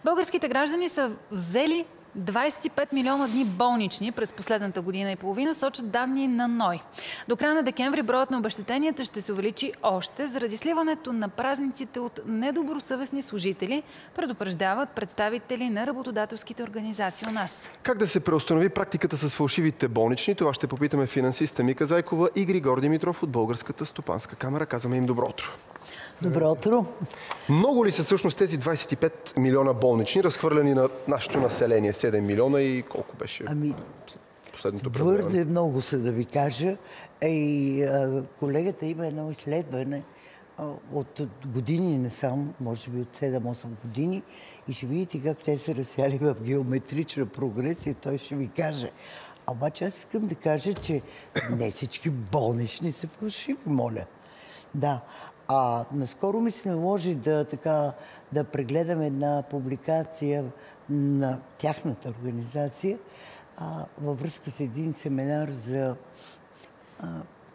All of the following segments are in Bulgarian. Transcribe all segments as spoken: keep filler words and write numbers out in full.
Българските граждани са взели двадесет и пет милиона дни болнични през последната година и половина, сочат данни на НОИ. До края на декември броят на обезщетенията ще се увеличи още заради сливането на празниците от недобросъвестни служители, предупреждават представители на работодателските организации у нас. Как да се преустанови практиката с фалшивите болнични? Това ще попитаме финансиста Мика Зайкова и Григор Димитров от Българската стопанска камара. Казваме им добро утро. Добро утро. Много ли са всъщност тези двадесет и пет милиона болнични, разхвърляни на нашето население? седем милиона и колко беше ами, последното преброяване? Твърде много са, да ви кажа. И а, колегата има едно изследване а, от години не сам, може би от седем-осем години, и ще видите как те са разсяли в геометрична прогресия, той ще ви каже. Обаче аз искам да кажа, че не всички болнични са фалшиви, моля. Да. А наскоро ми се наложи да, така, да прегледам една публикация на тяхната организация а, във връзка с един семинар за, а,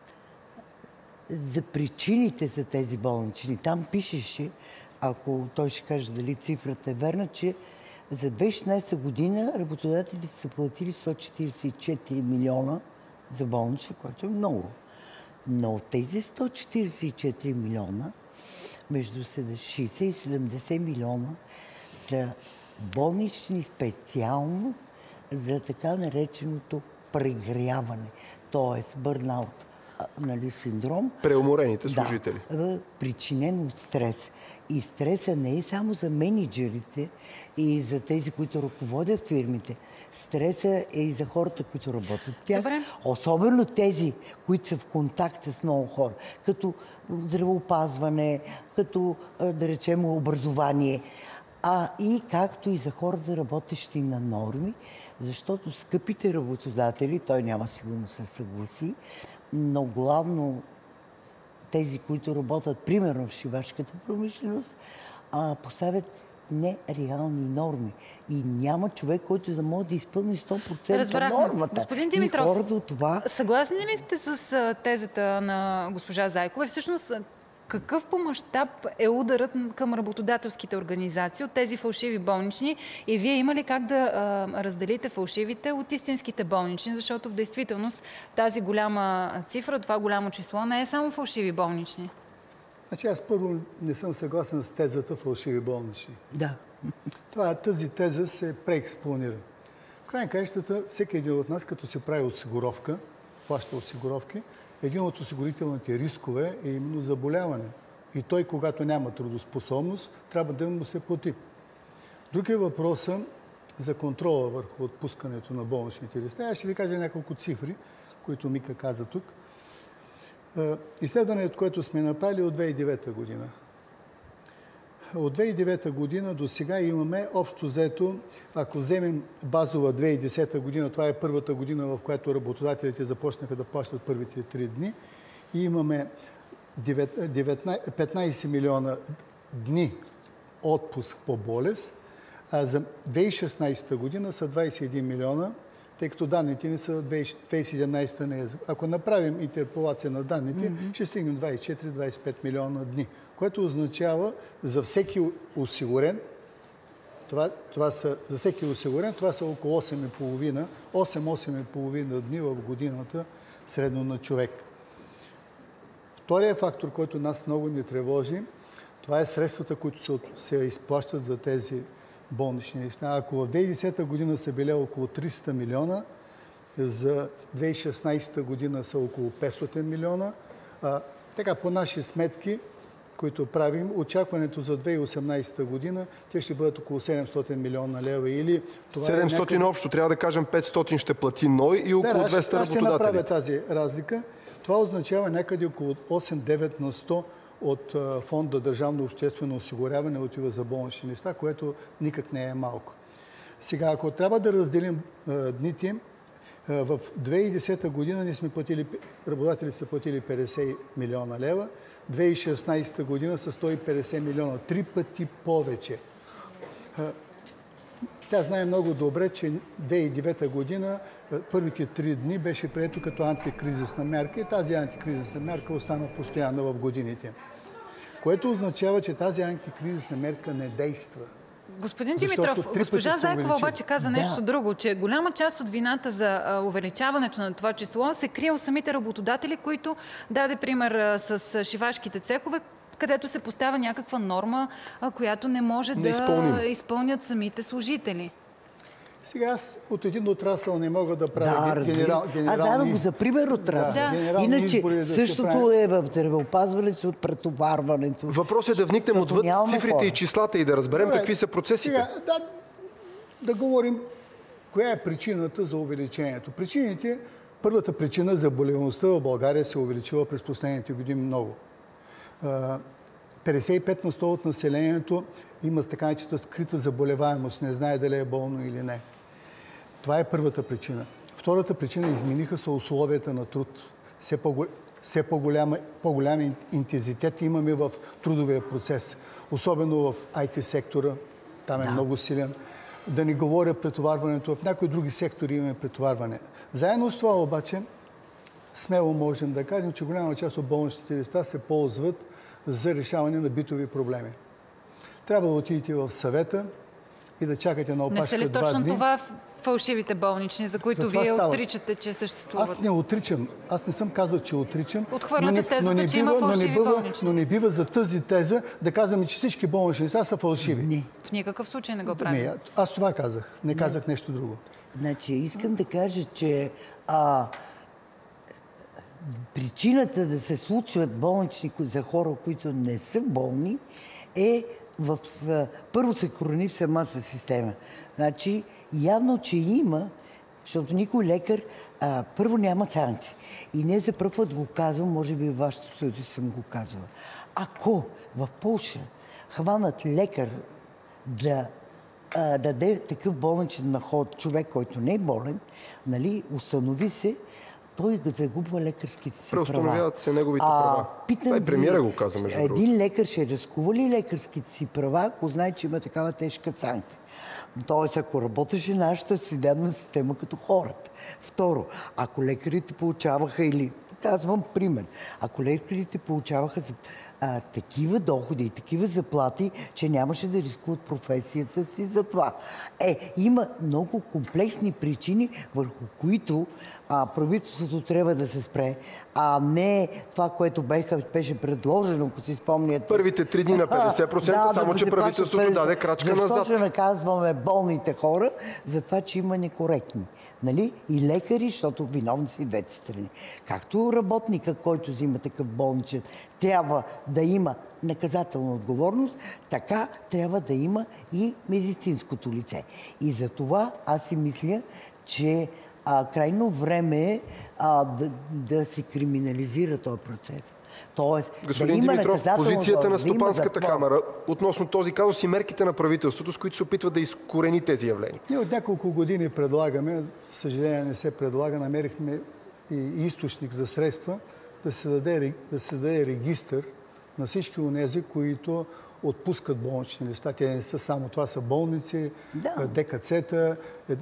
за причините за тези болнични. Там пишеше, ако той ще каже дали цифрата е верна, че за две хиляди и шестнадесета година работодателите са платили сто четиридесет и четири милиона за болнични, което е много. Но тези сто четиридесет и четири милиона, между шейсет и седемдесет милиона, са болнични специално за така нареченото прегряване, т.е. бърнаут, нали, синдром. Преуморените служители. Да, причинен от стрес. И стреса не е само за менеджерите и за тези, които ръководят фирмите. Стреса е и за хората, които работят в тях. Добре. Особено тези, които са в контакт с много хора. Като здравеопазване, като, да речем, образование. А и както и за хората, работещи на норми, защото скъпите работодатели, той няма сигурно се съгласи, но главно тези, които работят, примерно в шивашката промишленост, а, поставят нереални норми. И няма човек, който да може да изпълни сто процента Разбрахме. нормата. Господин Димитров, и хората от това... съгласни ли сте с тезата на госпожа Зайкова? И всъщност, какъв по мащаб е ударът към работодателските организации от тези фалшиви болнични? И вие има ли как да а, разделите фалшивите от истинските болнични? Защото в действителност тази голяма цифра, това голямо число не е само фалшиви болнични. Значи аз първо не съм съгласен с тезата фалшиви болнични. Да. Това, тази теза се преекспонира. В край на краищата, всеки един от нас, като се прави осигуровка, плаща осигуровки, един от осигурителните рискове е именно заболяване. И той, когато няма трудоспособност, трябва да му се плати. Друг е въпросът за контрола върху отпускането на болничните листа. Аз ще ви кажа няколко цифри, които Мика каза тук. Изследването, което сме направили от две хиляди и девета година. От две хиляди и девета година до сега имаме общо взето, ако вземем базова две хиляди и десета година, това е първата година, в която работодателите започнаха да плащат първите три дни, и имаме петнадесет милиона дни отпуск по болест, а за две хиляди и шестнадесета година са двадесет и един милиона, тъй като данните ни са две хиляди и седемнадесета. Не е. Ако направим интерполация на данните, mm-hmm. ще стигнем двадесет и четири до двадесет и пет милиона дни, което означава за всеки осигурен, това, това са, за всеки осигурен, това са около осем осем и половина дни в годината средно на човек. Вторият фактор, който нас много ни тревожи, това е средствата, които се, се изплащат за тези болнични листа. Ако в две хиляди и десета година са били около триста милиона, за две хиляди и шестнадесета година са около петстотин милиона. А, така, по наши сметки, които правим, очакването за две хиляди и осемнадесета година, те ще бъдат около седемстотин милиона лева. Или това седемстотин е някъде... общо, трябва да кажем петстотин ще плати НОИ и около да, двеста аз ще работодатели. направя тази разлика. Това означава някъде около осем до девет на сто от фонда Държавно обществено осигуряване отива за болнични листа, което никак не е малко. Сега, ако трябва да разделим а, дните, а, в две хиляди и десета година ние сме платили, работодателите са платили петдесет милиона лева, две хиляди и шестнадесета година са сто и петдесет милиона, три пъти повече. А, тя знае много добре, че две хиляди и девета година първите три дни беше прието като антикризисна мярка и тази антикризисна мярка остана постоянно в годините. Което означава, че тази антикризисна мерка не действа. Господин Защото Димитров, три госпожа пъти се Зайкова увеличи. обаче каза нещо Да. друго, че голяма част от вината за а, увеличаването на това число се крие от самите работодатели, които даде пример а, с шивашките цехове, където се поставя някаква норма, а, която не може Неизпълнима. да изпълнят самите служители. Сега аз от един отрасъл не мога да правя Да, ге- разбира. генерал, Аз генерални... дадох го за пример от раз. Да. генерални Иначе избори да се същото правят. е в здравеопазването, от претоварването. Въпросът е да вникнем Защото отвъд нямаме цифрите хора. и числата и да разберем Добре, какви са процесите. Сега, да, да говорим коя е причината за увеличението. Причините, първата причина, заболеваемостта в България се е увеличила през последните години много. А, петдесет и пет на сто от населението има така наречената скрита заболеваемост, не знае дали е болно или не. Това е първата причина. Втората причина, измениха се условията на труд. Все, по- все по-голяма, по-голям интензитет имаме в трудовия процес. Особено в ай ти сектора, там е Да. много силен. Да не говоря претоварването, в някои други сектори имаме претоварване. Заедно с това обаче, смело можем да кажем, че голяма част от болничните листа се ползват за решаване на битови проблеми. Трябва да отидете в съвета и да чакате на Не са опашка ли два точно дни. това фалшивите болнични, за които За това вие става. отричате, че съществуват? Аз не отричам. Аз не съм казал, че отричам. Отхвърляте но не- тезата, но не че има бива- но не фалшиви бива- болнични. Но не бива за тази теза да казваме, че всички болнични лица са фалшиви. Не. В никакъв случай не го Не, правим. аз това казах. Не казах нещо друго. Значи, искам да кажа, че а, причината да се случват болнични за хора, които не са болни, е в, а, първо се корени в самата система. Значи, явно, че има, защото никой лекар а, първо няма санкции. И не за първ път го казвам, може би в вашето студио съм го казвала. Ако в Полша хванат лекар да а, даде такъв болничен наход човек, който не е болен, нали, установи се, той го загубва лекарските си права. Преустановяват се неговите права. питам Това и ви, премиера го каза, между другото. един лекар ще разкува ли лекарските си права, ако знае, че има такава тежка санкция? Тоест, ако работеше нашата съдебна система като хората. Второ, ако лекарите получаваха или, казвам пример, ако лекарите получаваха за, а, такива доходи и такива заплати, че нямаше да рискуват професията си за това. Е, има много комплексни причини, върху които а, правителството трябва да се спре, а не това, което беха, беше предложено, ако си спомняте. Първите три дни на петдесет процента, Да, само да че се правителството плащат даде петдесет. крачка Защо назад. ще наказваме болните хора за това, че има некоректни? Нали? И лекари, защото виновни са и двете страни. Както работника, който взима такъв болничен, трябва да има наказателна отговорност, така трябва да има и медицинското лице. И за това аз си мисля, че а, крайно време е а, да, да се криминализира този процес. Тоест, Господин да има Димитров, наказателна позицията на отговорност, да има Стопанската затвор. камара относно този казус и мерките на правителството, с които се опитва да изкорени тези явления. Ние от няколко години предлагаме, за съжаление не се предлага, намерихме и източник за средства да се даде, да се даде регистър на всички онези, които отпускат болнични листа. Те не са само това, са болници, Да. ДКЦ-та, е, е,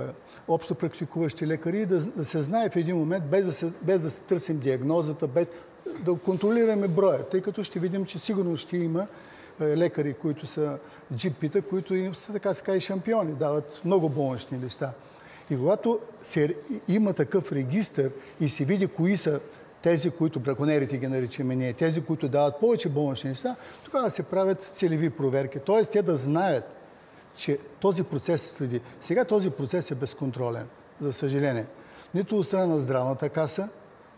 общо практикуващи лекари, да, да се знае в един момент, без да се, без да се търсим диагнозата, без да контролираме броя, тъй като ще видим, че сигурно ще има е, лекари, които са джипита, които им са така ска и шампиони, дават много болнични листа. И когато се, има такъв регистър и се види кои са тези, които браконерите ги наричаме ние, тези, които дават повече болнични листа, тогава се правят целеви проверки. Тоест, те да знаят, че този процес се следи. Сега този процес е безконтролен, за съжаление. Нито от страна на Здравната каса,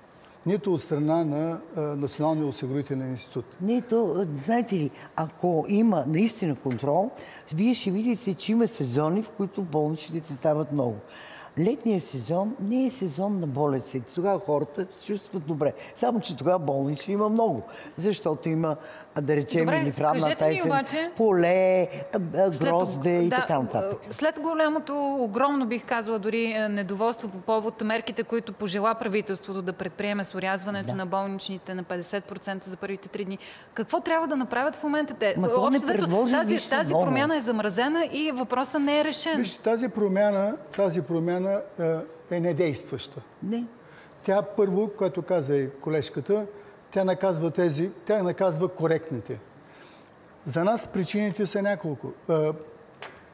нито от страна на а, Националния осигурителен институт. Не, то, знаете ли, ако има наистина контрол, вие ще видите, че има сезони, в които болничните стават много. Летният сезон не е сезон на болести. Тогава хората се чувстват добре. Само, че тогава болнични има много. Защото има, да речем, Добре, или в ранната кажете ми есен, обаче, поле, а, а, След- грозде и да, така нататък. След голямото, огромно бих казала дори е, недоволство по повод мерките, които пожела правителството да предприеме с орязването Да. на болничните на петдесет процента за първите три дни. Какво трябва да направят в момента те? Ма то не Общо взето, предложи тази, нищо тази ново. промяна е замразена и въпросът не е решен. Вижте, тази промяна, тази промяна е, е недействаща. Не. Тя първо, което каза и колежката, тя наказва тези, тя наказва коректните. За нас причините са няколко.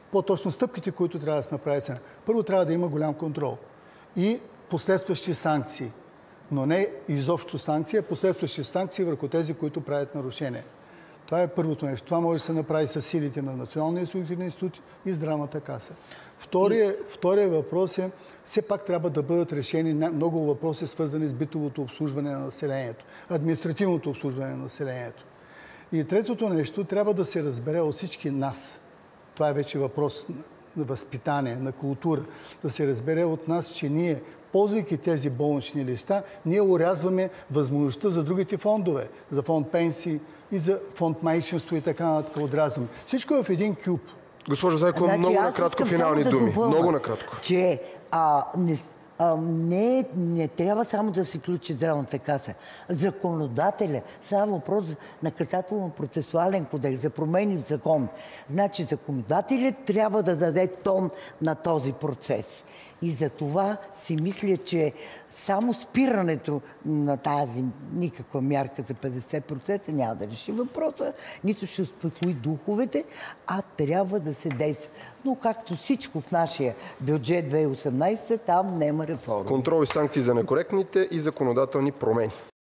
по-точно стъпките, които трябва да се направят. Първо трябва да има голям контрол и последващи санкции. Но не изобщо санкции, а последващи санкции върху тези, които правят нарушения. Това е първото нещо. Това може да се направи с силите на Националния осигурителен институт и Здравната каса. Втория, втория въпрос е, все пак трябва да бъдат решени много въпроси, свързани с битовото обслужване на населението, административното обслужване на населението. И третото нещо, трябва да се разбере от всички нас. Това е вече въпрос на възпитание, на култура. Да се разбере от нас, че ние, ползвайки тези болнични листа, ние урязваме възможността за другите фондове, за фонд пенсии и за фонд майчинство и така нататък отрязваме. Всичко е в един кюб. Госпожо Зайкова, Значи, много аз накратко искам финални само да думи. допълня, Много накратко. Че а, не, а, не, не трябва само да се включи Здравната каса. Законодателя, става въпрос за наказателно-процесуален кодекс, за промени в закон. Значи законодателят трябва да даде тон на този процес. И за това си мисля, че само спирането на тази никаква мярка за петдесет процента няма да реши въпроса, нито ще успокои духовете, а трябва да се действа. Но както всичко в нашия бюджет две хиляди и осемнадесета, там няма реформа. Контрол и санкции за некоректните и законодателни промени.